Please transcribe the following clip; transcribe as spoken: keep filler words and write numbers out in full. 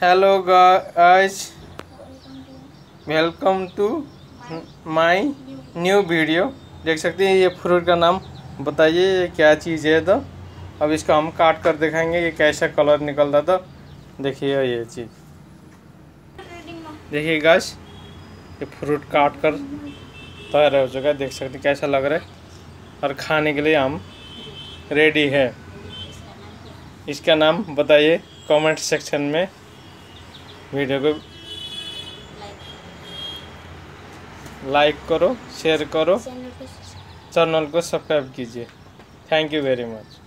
Hello guys, welcome to my new video. देख सकते हैं ये फ्रूट का नाम बताइए ये क्या चीज़ है। तो अब इसको हम काट कर दिखाएंगे ये कैसा कलर निकल रहा था। देखिए ये चीज़, देखिए गाइस ये फ्रूट काट कर तैयार हो चुका है। देख सकते हैं कैसा लग रहा है और खाने के लिए हम रेडी है। इसका नाम बताइए कमेंट सेक्शन में। वीडियो को लाइक करो, शेयर करो, चैनल को सब्सक्राइब कीजिए। Thank you very much.